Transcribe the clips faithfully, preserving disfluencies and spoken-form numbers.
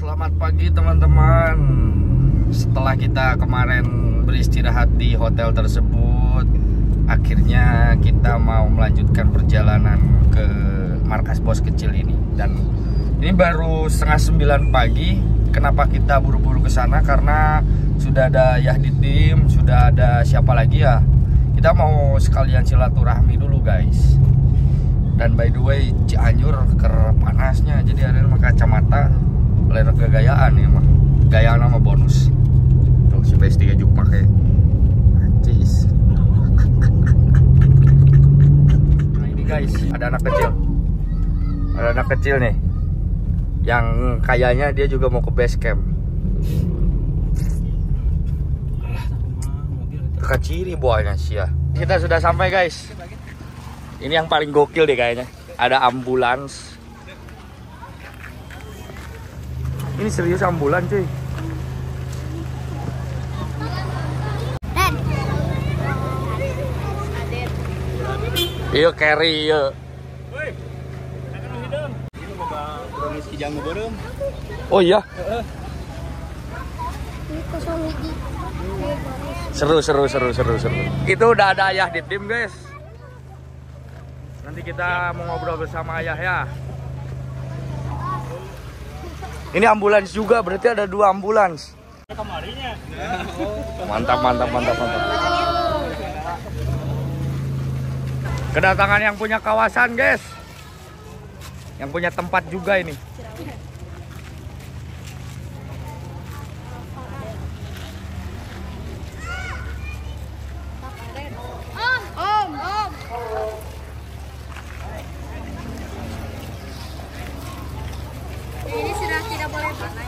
Selamat pagi teman-teman. Setelah kita kemarin beristirahat di hotel tersebut, akhirnya kita mau melanjutkan perjalanan ke markas bos kecil ini. Dan ini baru setengah sembilan pagi. Kenapa kita buru-buru ke sana? Karena sudah ada Yahdidim, sudah ada siapa lagi ya? Kita mau sekalian silaturahmi dulu guys. Dan by the way, Cianjur ker panasnya, jadi ada yang pakai kacamata, lerek kegayaan ya mah. Gaya nama bonus. Tuh si P S tiga juga pakai. Anjis. Nah ini guys, ada anak kecil. Ada anak kecil nih. Yang kayaknya dia juga mau ke base camp. Kaciri buahnya sih ya. Kita sudah sampai guys. Ini yang paling gokil deh kayaknya. Ada ambulans. Ini serius ambulans cuy. Iya carry iya. Oh iya. Seru seru seru seru seru. Itu udah ada ayah di tim guys. Nanti kita mau ngobrol bersama ayah ya. Ini ambulans juga, berarti ada dua ambulans. Mantap mantap mantap mantap. Kedatangan yang punya kawasan guys. Yang punya tempat juga ini. Ini sudah tidak boleh pakai.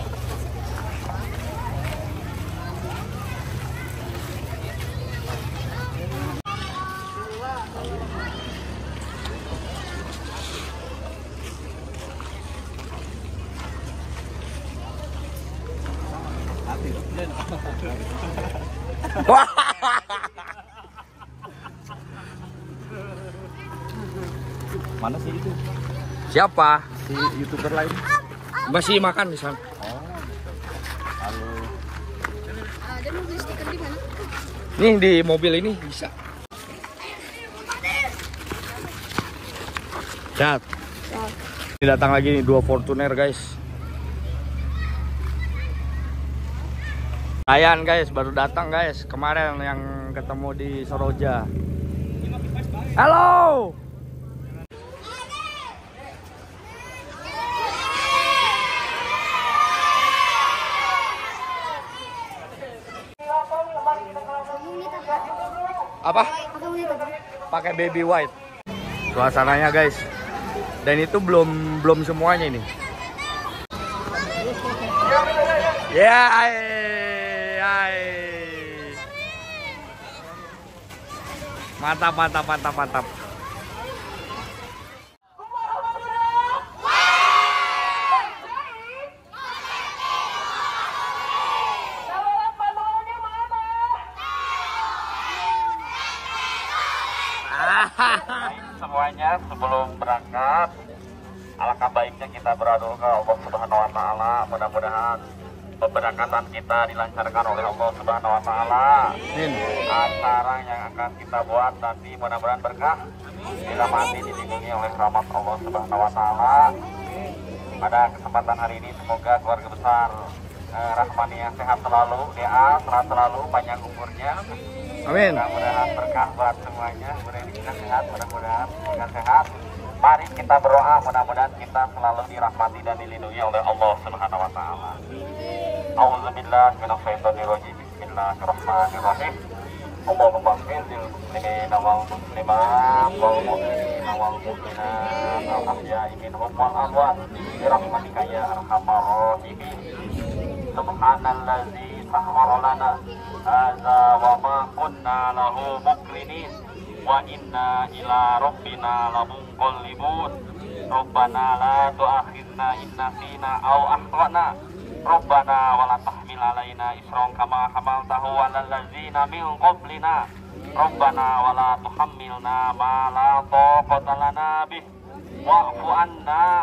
Mana sih itu? Siapa? Si YouTuber lain. Masih makan di sana. Oh. Halo. Ada mobil stiker di mana? Nih di mobil ini bisa. Cat. Ini datang lagi nih dua Fortuner guys. Ayan guys, baru datang guys. Kemarin yang ketemu di Soroja. Halo. Apa? Pakai baby white. Suasananya guys. Dan itu belum belum semuanya ini. Ya, yeah, hai. Hai. Mantap, mantap, mantap, mantap. Semuanya sebelum berangkat, alangkah baiknya kita berdoa ke Allah Subhanahu wa taala, mudah-mudahan pemberangkatan kita dilancarkan oleh Allah Subhanahu wa taala. Amin. Acara yang akan kita buat nanti mudah-mudahan berkah, dirahmati, dilindungi oleh rahmat Allah Subhanahu wa taala. Pada kesempatan hari ini semoga keluarga besar eh, Rahmaniyah sehat selalu, dia sehat selalu, panjang umurnya. Amin. Mudah-mudahan berkah buat semuanya, mudah-mudahan sehat, mudah-mudahan semoga sehat. Mari kita berdoa, mudah-mudahan kita selalu dirahmati dan dilindungi oleh Allah Subhanahu wa taala. A'udzubillahi minasyaitonirrajim. Bismillahirrahmanirrahim. Allahumma ighfir lil muslimina wal muslimat wal mu'minina wal mu'minat al-ahya'i minhum wal amwat bi rahmatika ya arhamar rahimin. Subhanallazi sahhara lana hadza wa ma kunna lahu muqrinin wa inna ila rabbina lamunqalibun. Rabbana la tu'akhidna in nasina aw akhtana. Rabbana wa la tahmil alaina isran kama hamaltahu 'alal ladzina min qablina. Rabbana wa la tuhammilna ma la taqata lana bih wa'fu 'anna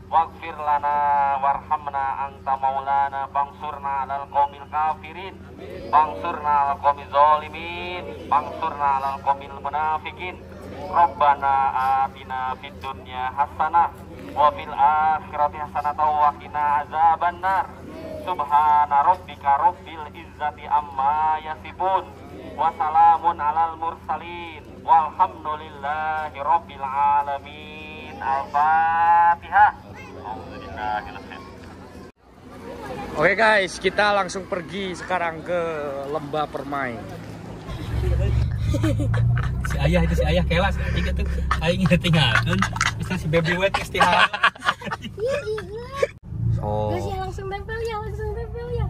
waghfir lana warhamna anta maulana fangsurna 'alal qaumil kafirin fangsurna 'alal qaumil zalimin fangsurna 'alal qaumil munafikin Rabbana atina fid dunya hasanah wa fil akhirati hasanah wa qina azabannar subhana rabbika rabbil izzati amma yasifun wa salamun 'alal mursalin walhamdulillahi rabbil alamin. Al-Fatihah. Oke guys, kita langsung pergi sekarang ke lembah permai. Si ayah itu si ayah kelas tiga tuh aing tinggalkeun bisa si baby wet istirahat. So, Terus ya langsung tempel ya, langsung tempel ya.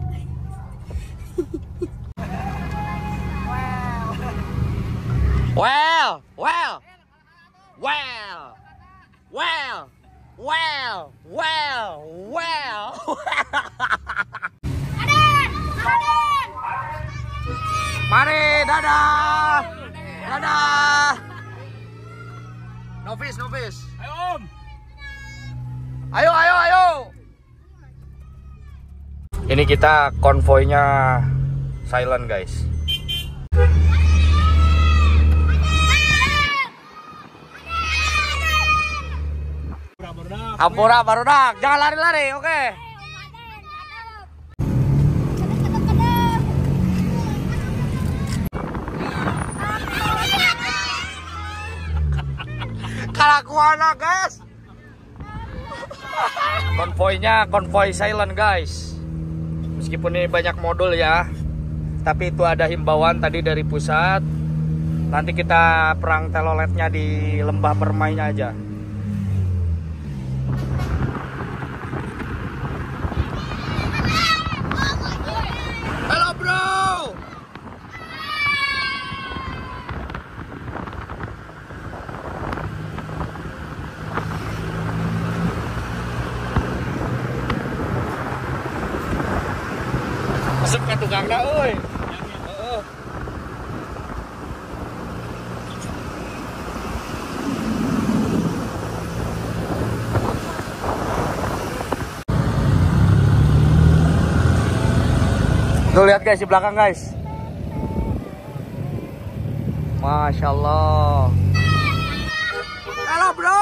well, well, well, well, well, well, well. Aden, Aden. Mari, dadah, dadah. Novis, Novis. Ayo Om. Ayo, ayo, ayo. Ini kita konvoynya silent guys. Ampura barudak, jangan lari-lari, oke? Okay? Kalakuana guys. Konvoynya konvoy silent guys. Meskipun ini banyak modul ya, tapi itu ada himbauan tadi dari pusat. Nanti kita perang teloletnya di lembah permainya aja. Halo bro. Masuk ke tukang dah, oi. Heeh. Tuh lihat guys di belakang guys. Masya Allah. Halo bro.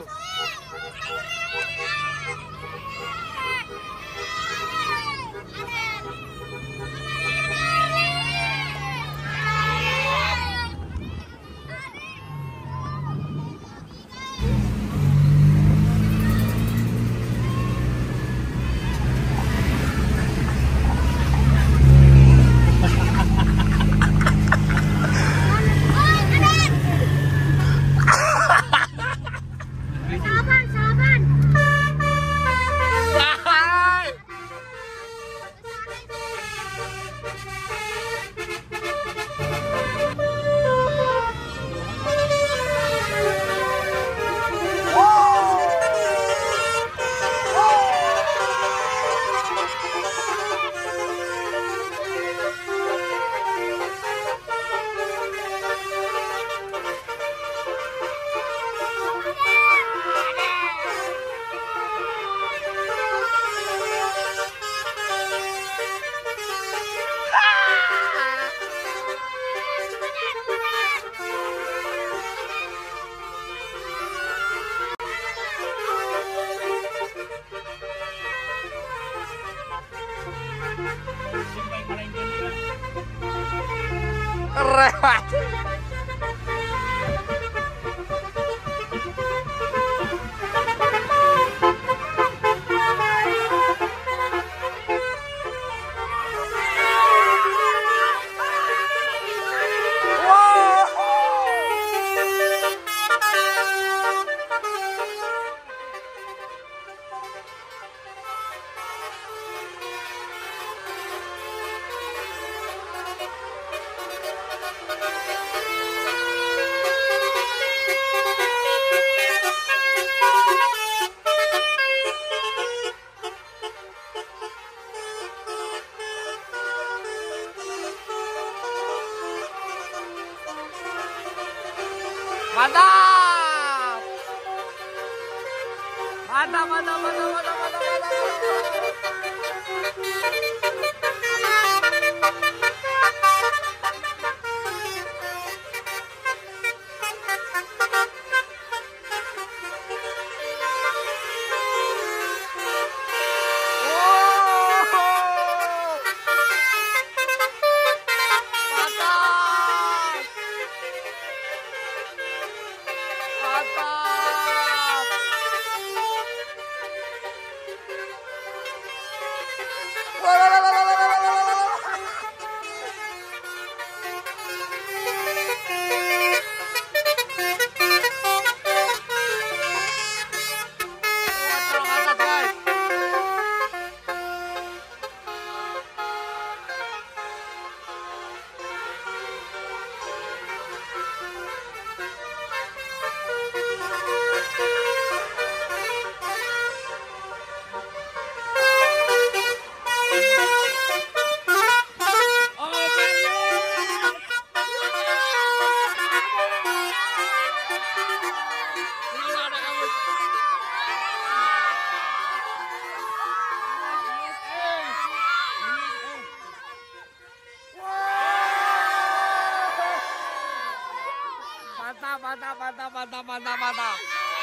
Salaman, salaman. Keren. Mantap, mantap, mantap, mantap, mantap, mantap, mantap, mantap, mantap, mantap.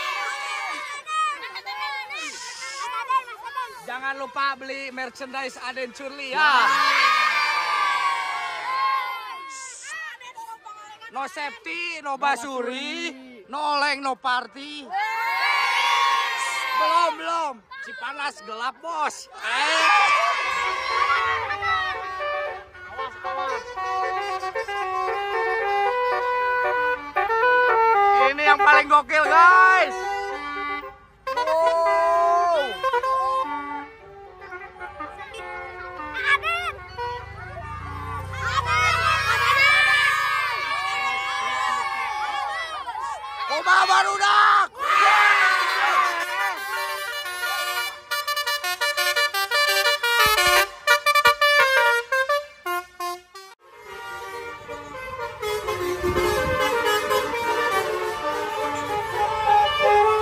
Jangan lupa beli merchandise Aden Curly ya. No safety, no basuri, no oleng, no party. Belum, belum. Cipanas gelap, bos. Eh. Awas, awas. Ini yang paling gokil, guys. Wow. Aden. Kumaha barudak. Aden.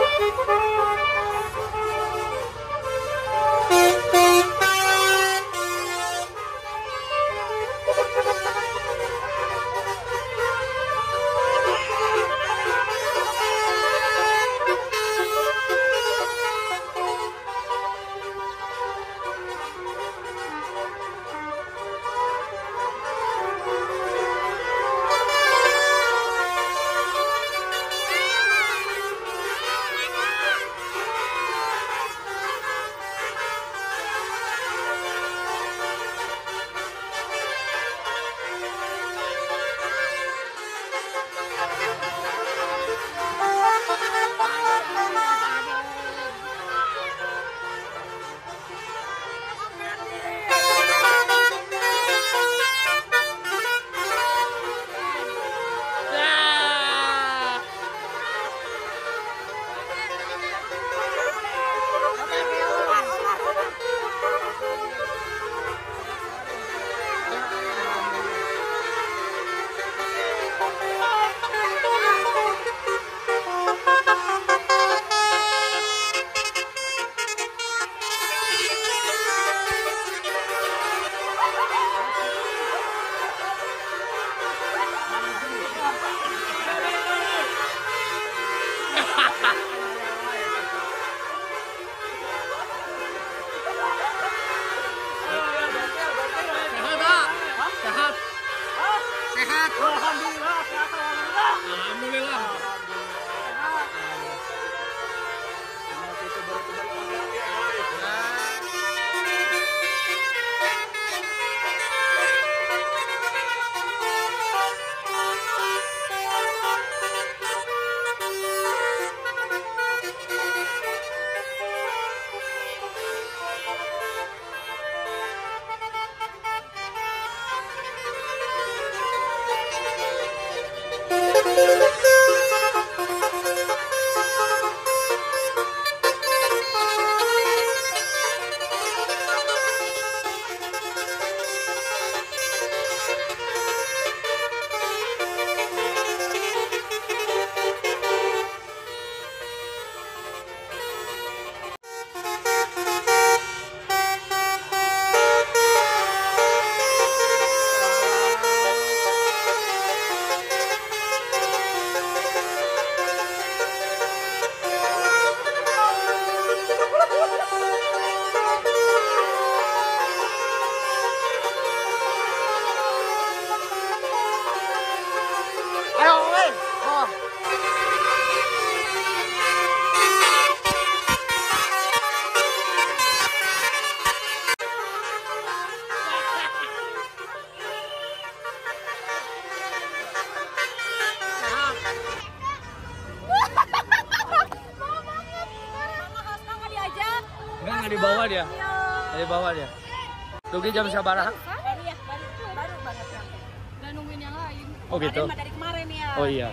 Enggak, enggak di bawah dia. Di bawah dia. Dugi jam sabaraha? Baru ya, baru, baru banget ya. Udah nungguin yang lain. Oh gitu. Dari kemarin ya. Oh iya.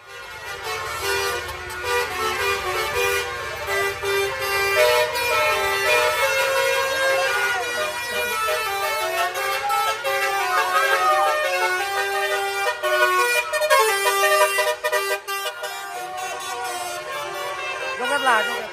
Joget lah, joget.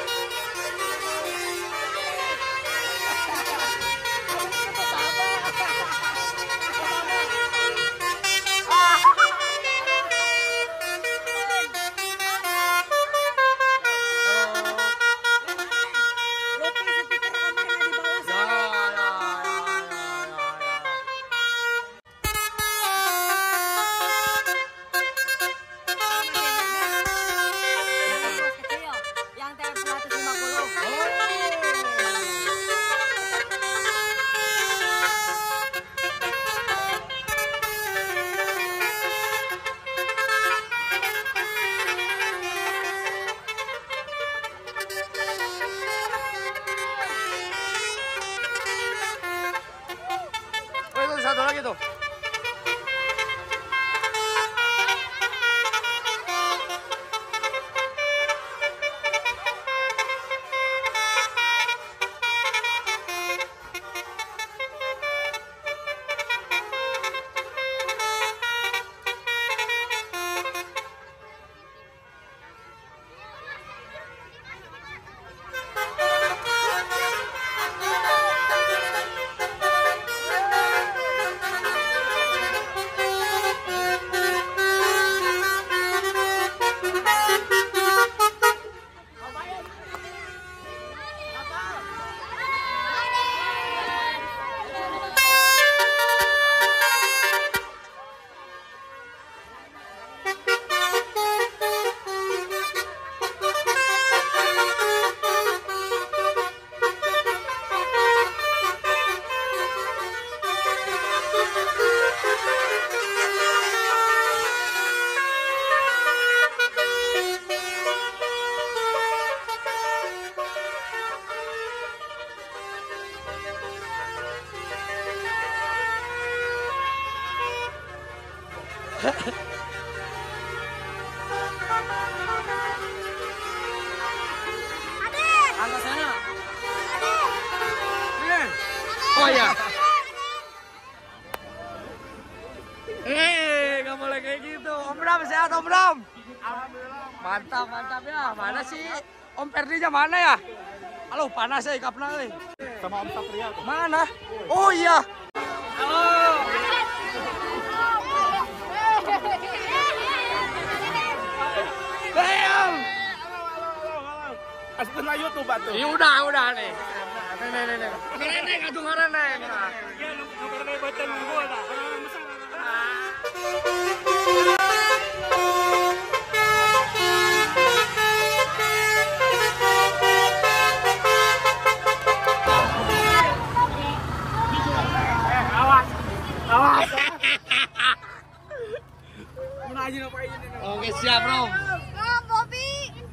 Satu lagi tuh. Angkat sana. Oh ya. Eh, nggak boleh kayak gitu. Om Bram sehat, Om Bram. Alhamdulillah. Mantap, mantap ya. Mana sih Om Ferdinya mana ya? Halo, panas ya ikapna euy. Sama Om Satria. Mana? Oh iya. Halo. Damn. Asli YouTube batu. Ya udah, udah nih. Nih, nih, nih, nih. Nih, atuh ngaraneng. Ya, nu karena baca nunggu dah. Oke, siap, Bro. Om Bobby.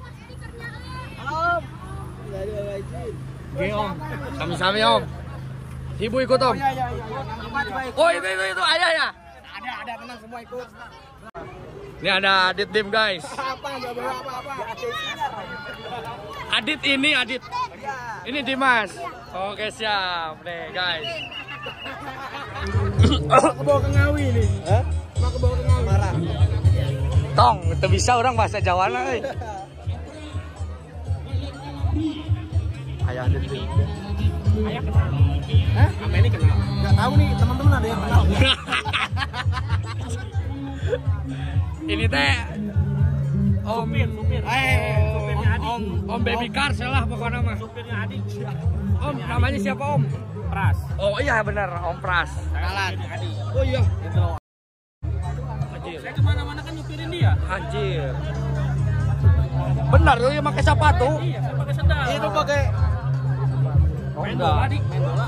Oke, Om. Sami-sami, Om. Ibu ikut, Om. Oh, itu, itu, itu. Ayah ya? Ada, ada tenang semua ikut. Ini ada Adit Dim, guys. Apa, enggak bawa apa-apa. Adit ini, Adit. Ini Dimas. Oke, siap. Nih, guys. Mau ke bawah ke Ngawi nih. Hah? Mau ke bawah ke Ngawi. Marah. Tong, itu bisa orang bahasa Jawa lah, euy. Ayah Adit Dim. Ayah kenal. Hah? Sama ini kenal. Enggak tahu nih, teman-teman ada yang kenal. Ini teh Om Supir, supir. Eh, Supirnya Adik. Om, Om Baby Car salah pokoknya mah. Supirnya Adik. Om, namanya siapa, Om? Pras. Oh iya benar, Om Pras. Kalan. Oh iya. Gitu. Anjir. Saya kemana-mana kan nyupirin dia. Anjir. Benar, lu yang pakai sepatu. Iya, saya pakai sendal. Itu pakai Oh, main enggak. bola, Adik. Main bola.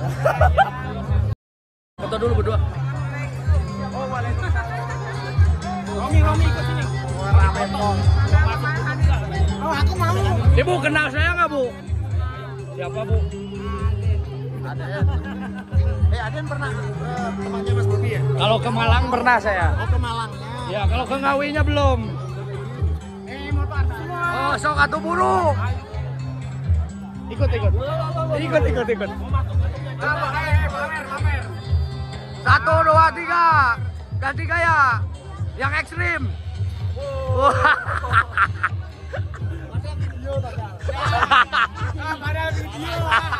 Foto dulu berdua. Oh, Waalaikumsalam. Romi, Romi ikut sini. Rame dong. Oh, aku mau. Ibu kenal saya nggak, Bu? Siapa Bu? Aden. Eh Aden pernah uh, temannya Mas Bobi ya? Kalau ke Malang pernah saya. Oh ke Malangnya. Ya kalau ke Ngawinya belum. Eh motor semua. Oh sok atuh buru. Ikut ikut. Ikut ikut ikut. Satu dua tiga. Ganti gaya. Yang ekstrim. Wah. Ada video.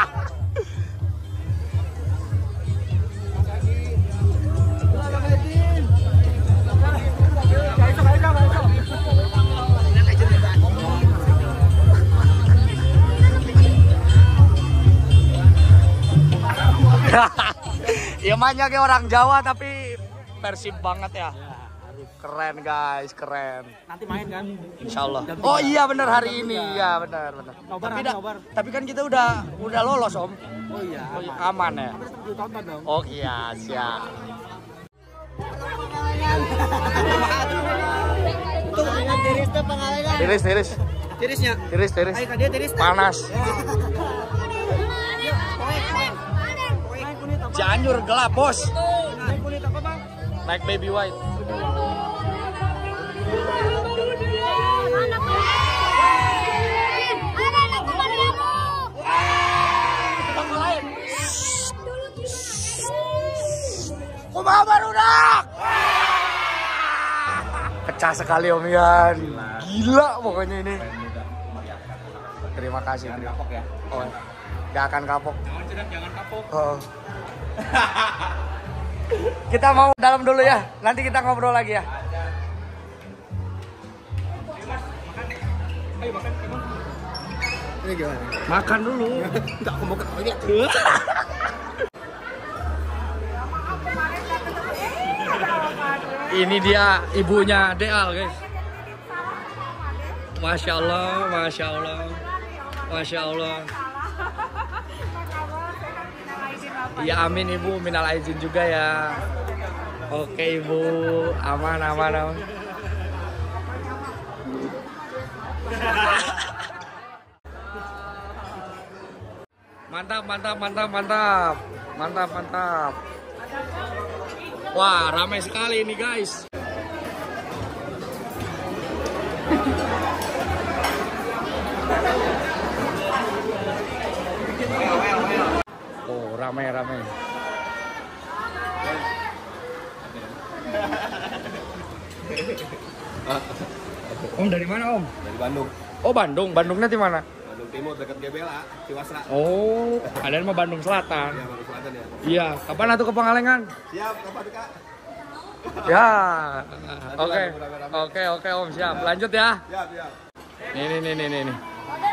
Ya mainnya kayak orang Jawa tapi Persib banget ya. Keren guys, keren. Nanti main kan? Insya Allah. Oh iya benar hari ini, ya benar benar. Tapi, da, tapi kan kita udah udah lolos Om. Oh iya. Oh, iya, aman ya. Ditonton dong. Oh iya siap. Tiris tuh pengalengan. Tiris tiris. Tirisnya. Tiris tiris. Ayo dia tiris. Panas. Cianjur gelap bos. Naik kulit apa bang? Naik baby white. Kumaha barudak? Pecah sekali Om Ian. Gila pokoknya ini. Terima kasih. Jangan kapok ya. Oh, gak akan kapok. Jangan kapok. Oh. Kita mau dalam dulu ya. Nanti kita ngobrol lagi ya. Ini gimana? Makan dulu. Enggak aku mau ke toilet. Ini dia ibunya Deal guys. Masya Allah, Masya Allah, Masya Allah. Ya amin Ibu, minal aizin juga ya. Oke Ibu, aman aman aman. Mantap mantap mantap mantap mantap mantap. Wah ramai sekali ini guys. Oh ramai ramai. Om dari mana Om? Dari Bandung. Oh Bandung, Bandungnya di mana? Bandung Timur dekat G B L A, Ciwasra. Oh, ada mah Bandung Selatan. Iya, Bandung Selatan ya. Iya, kapan atuh ke Pangalengan? Siap, kapan Kak? Ya. Oke. Oke, oke Om, siap. Lanjut ya. Siap, siap. Nih, nih, nih, nih, nih, nih.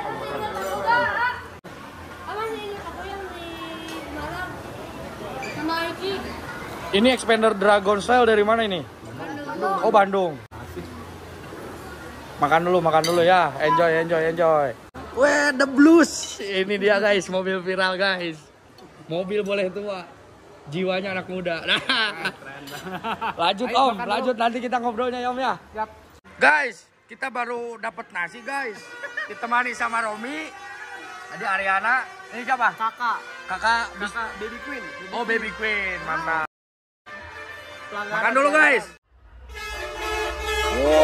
Ini expander Dragon Style dari mana ini? Oh, Bandung. Makan dulu, makan dulu ya. Enjoy, enjoy, enjoy. Weh, the blues. Ini dia guys, mobil viral guys. Mobil boleh tua, jiwanya anak muda. Nah. Lanjut Om, lanjut nanti kita ngobrolnya ya Om ya. Siap. Guys, kita baru dapat nasi guys. Ditemani sama Romi. Tadi Ariana. Ini siapa? Kakak. Kakak. Kakak Baby Queen. Baby Oh Baby Queen, mantap. Pelanggaran Makan dulu guys. Wow.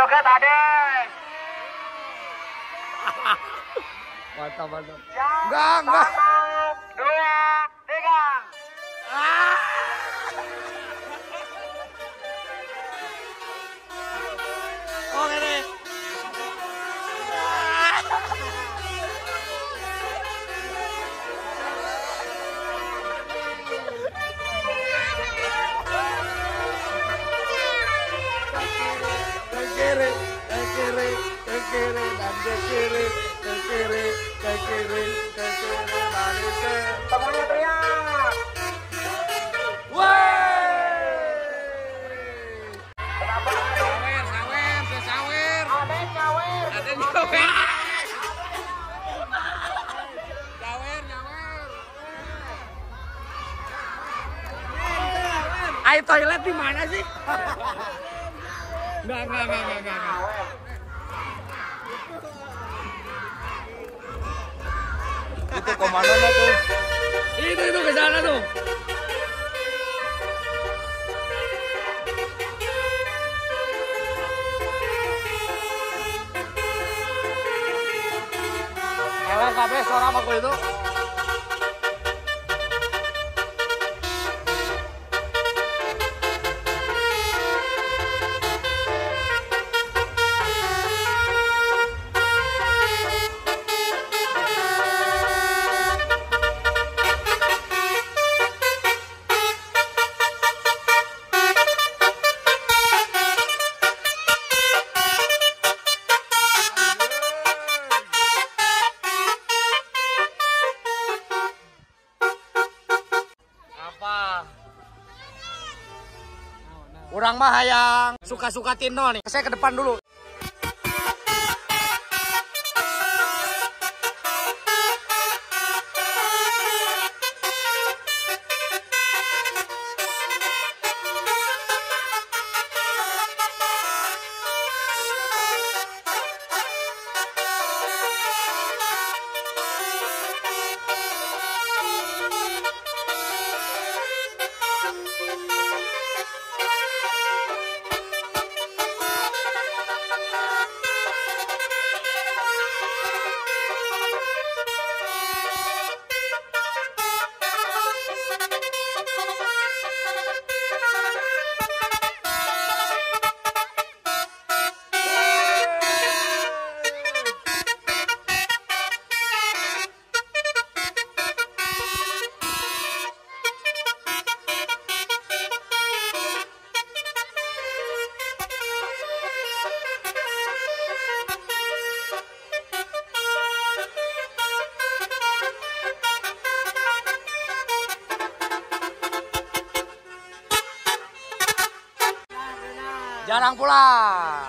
joget Aden. Mantap, mantap. Yang Enggak, enggak. satu, dua, tiga. Oke deh. Ke kiri, ke kiri, ke kiri, dan ke kiri, ke kiri, ke kiri, ke kiri, balik ke. Semuanya teriak. Kenapa? Sawer, sawer, sawer. Aden nyawer. Ada nyawer. Nyawer, nyawer. Air toilet di mana sih? Enggak, enggak, enggak, enggak, enggak. Itu komandonya tuh. Itu itu ke sana tuh. Eleng kabeh suara bakul itu. Urang mah hayang suka-suka Tino nih. Saya ke depan dulu. Jarang pulang.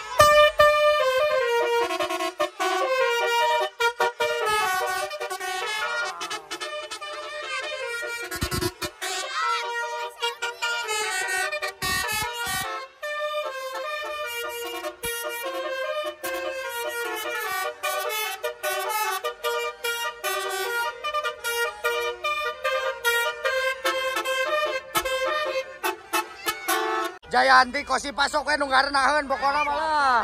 Jayanti kosi pasok we nu ngarenaheun pokona malah.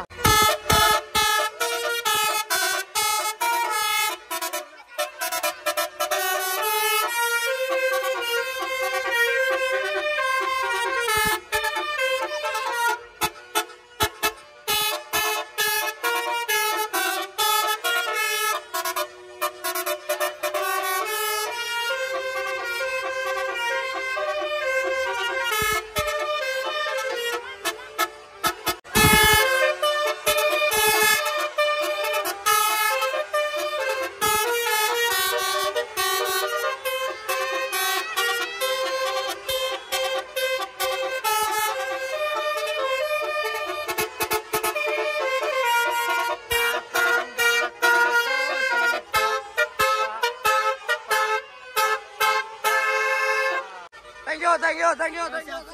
Thank you, thank you, thank you, thank you.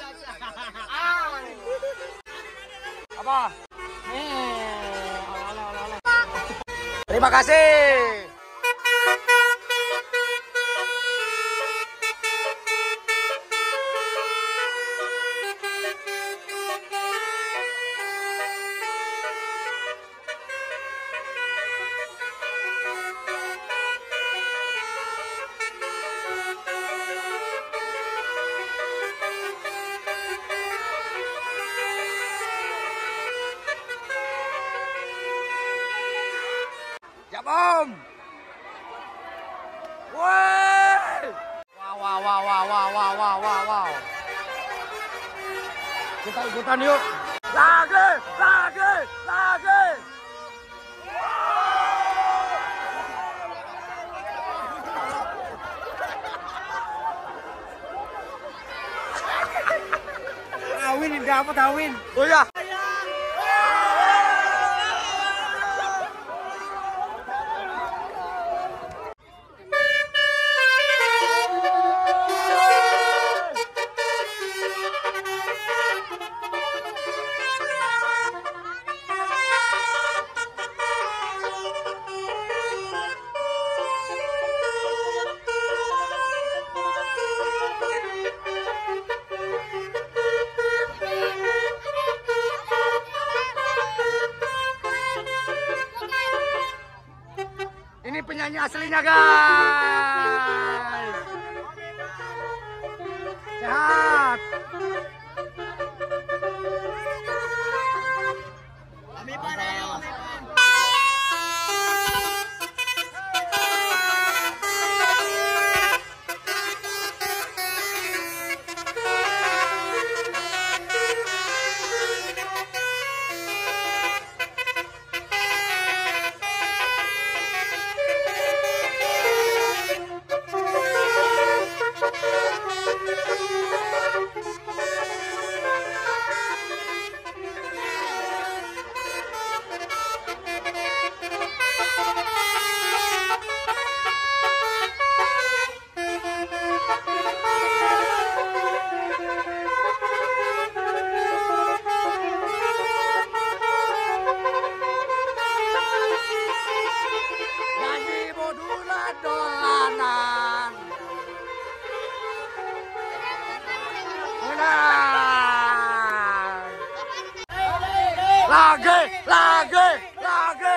Apa? Terima kasih. Kita ikutan yuk. Lagi, lagi, lagi. Awin dapat Awin. Oh ya. Ini penyanyi aslinya guys. Sehat. Lagi, lagi, lagi.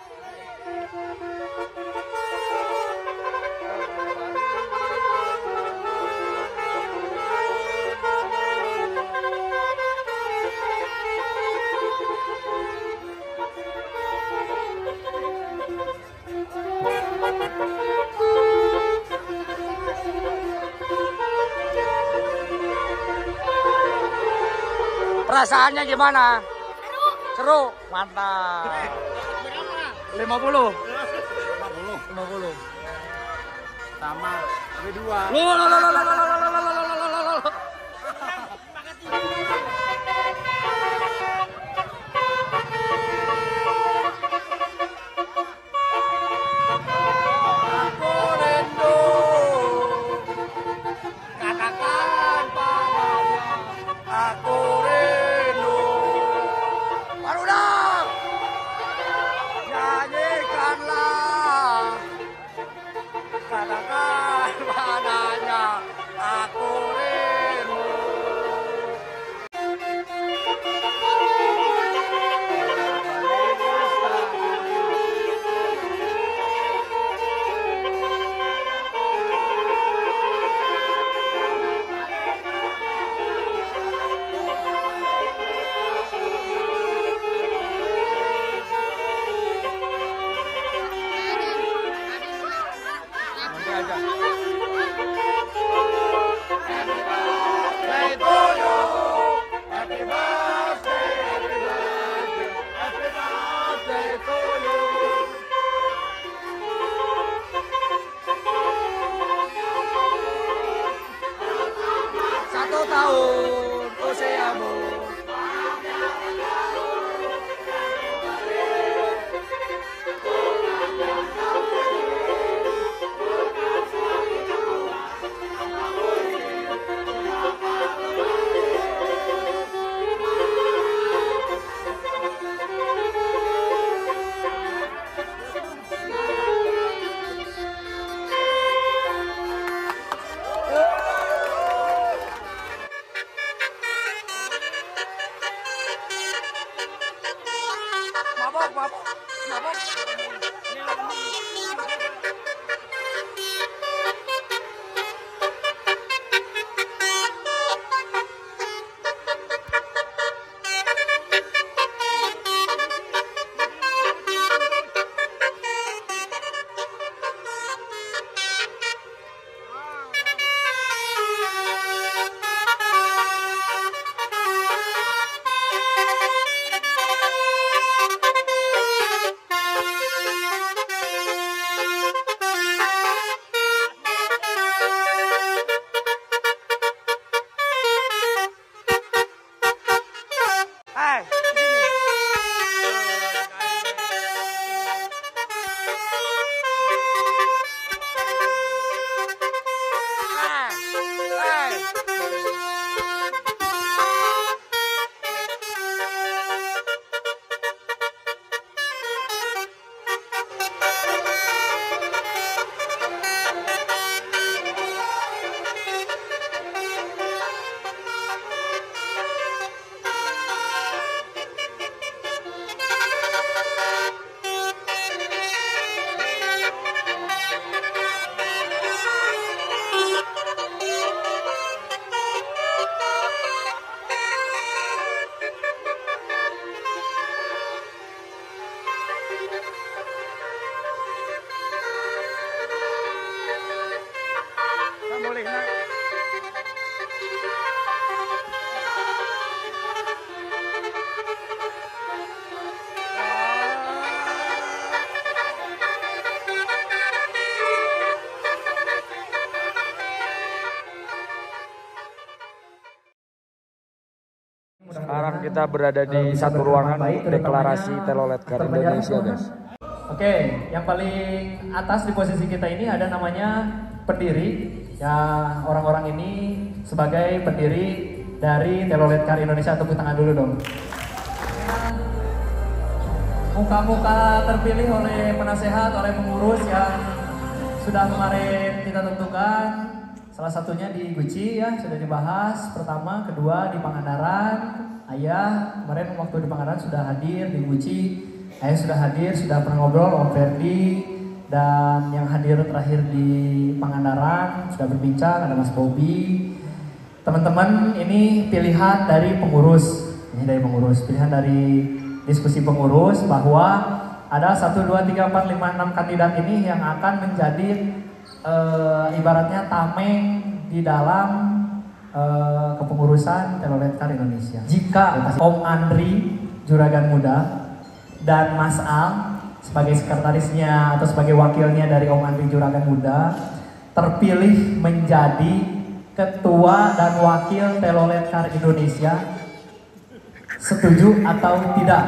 Perasaannya gimana? Seru, mantap. lima puluh. lima puluh. Sama kedua. Aku rindu, katakan padanya, aku rindu. Baru dong, nyanyikanlah, katakan padanya. Sekarang kita berada di satu ruangan deklarasi Telolet Car Indonesia, guys. Oke, yang paling atas di posisi kita ini ada namanya pendiri. Ya, orang-orang ini sebagai pendiri dari Telolet Car Indonesia. Tepuk tangan dulu dong. Muka-muka terpilih oleh penasehat, oleh pengurus yang sudah kemarin kita tentukan. Salah satunya di Guci ya, sudah dibahas. Pertama, kedua di Pangandaran. Ayah kemarin waktu di Pangandaran sudah hadir, di Guci Ayah sudah hadir, sudah pernah ngobrol, Om Ferdi. Dan yang hadir terakhir di Pangandaran sudah berbincang, ada Mas Bobi. Teman-teman, ini pilihan dari pengurus. Ini dari pengurus, pilihan dari diskusi pengurus bahwa ada satu, dua, tiga, empat, lima, enam kandidat ini yang akan menjadi Uh, ibaratnya tameng di dalam uh, kepengurusan Telolet Car Indonesia. Jika Om Andri Juragan Muda dan Mas Al sebagai sekretarisnya atau sebagai wakilnya dari Om Andri Juragan Muda terpilih menjadi ketua dan wakil Telolet Car Indonesia, setuju atau tidak?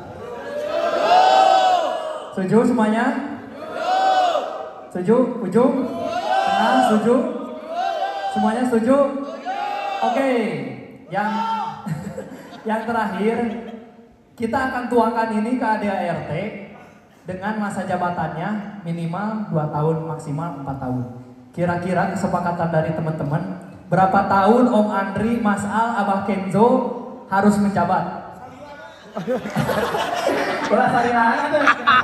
Setuju semuanya? Setuju? Ujung? Tengah? Setuju? Semuanya setuju? Oke, yang yang terakhir kita akan tuangkan ini ke A D A R T dengan masa jabatannya minimal dua tahun, maksimal empat tahun. Kira-kira kesepakatan dari teman-teman berapa tahun Om Andri, Mas Al, Abah Kenzo harus menjabat? Bola sarirangan deh.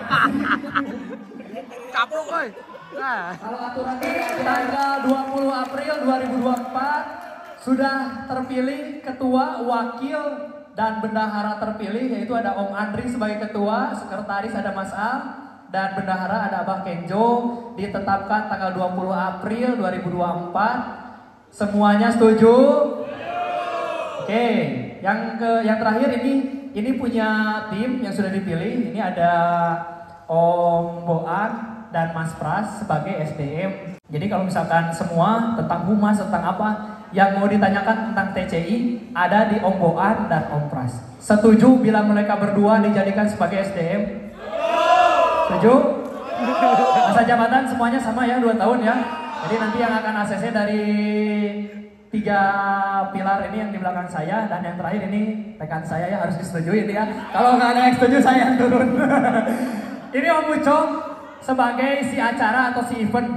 Caplok, woy. Nah. Kalau aturannya tanggal dua puluh April dua ribu dua puluh empat sudah terpilih ketua, wakil, dan bendahara terpilih, yaitu ada Om Andri sebagai ketua, sekretaris ada Mas Al, dan bendahara ada Abah Kenjo. Ditetapkan tanggal dua puluh April dua ribu dua puluh empat. Semuanya setuju? Oke, yang ke yang terakhir ini ini punya tim yang sudah dipilih. Ini ada Om Boan dan Mas Pras sebagai S D M. Jadi kalau misalkan semua tentang humas, tentang apa yang mau ditanyakan tentang T C I ada di Om Boan dan Om Pras. Setuju bila mereka berdua dijadikan sebagai S D M? Setuju? Masa jabatan semuanya sama ya, dua tahun ya. Jadi nanti yang akan A C C dari tiga pilar ini yang di belakang saya, dan yang terakhir ini rekan saya ya, harus disetujui ya. Kalau nggak ada yang setuju saya yang turun. Ini Om Ucok sebagai si acara atau si event.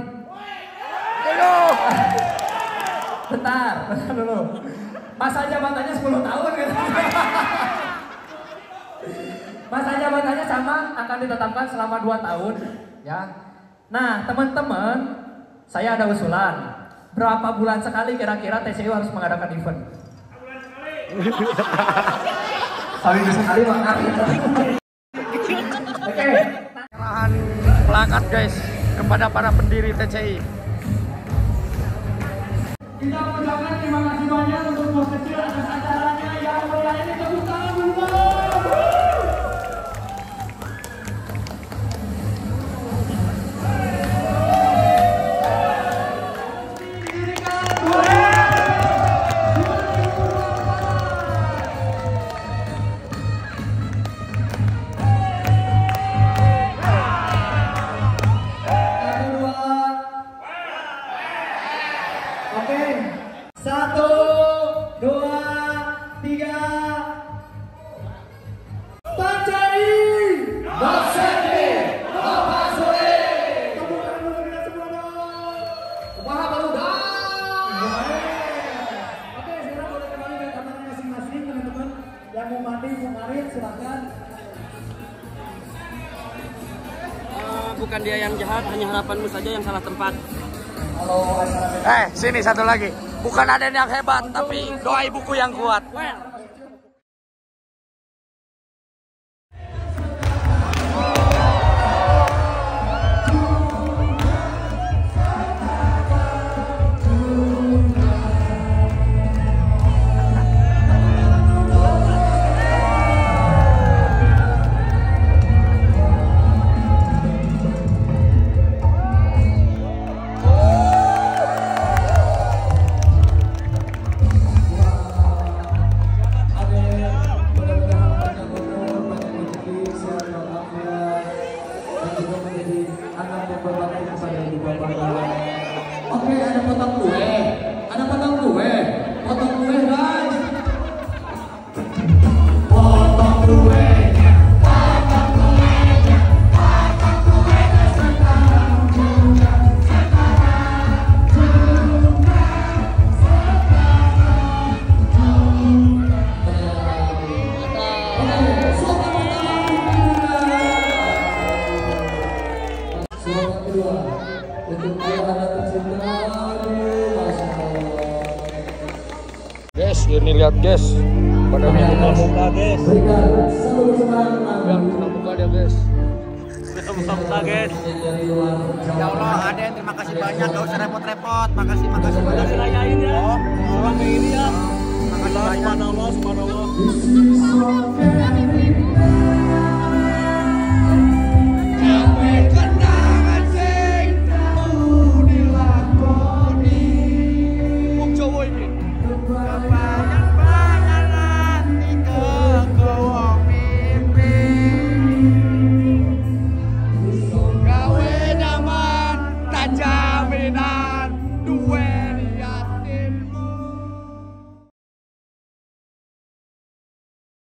Bentar, bentar dulu. Masa jabatannya sepuluh tahun gitu. Masa jabatannya sama, akan ditetapkan selama dua tahun ya. Nah, teman-teman, saya ada usulan. Berapa bulan sekali kira-kira T C U harus mengadakan event? Seminggu sekali Bang. Oke. Lahan plakat, guys, kepada para pendiri T C I. Kita mengucapkan terima kasih banyak untuk bos kecil atas acaranya yang mulia ini. Tepuk tangan dulu. Bukan dia yang jahat, hanya harapanmu saja yang salah tempat. Eh, sini satu lagi. Bukan Aden yang hebat, tapi doa ibuku yang kuat. Ini lihat guys, badannya Buka-buka guys. yang buka dia guys. Buka-buka guys. Ya Allah, Aden terima kasih banyak, gak usah repot-repot. Makasih, makasih, makasih. Rayain ya. Orang kayak ini ya. Makasih banyak. Subhanallah, subhanallah.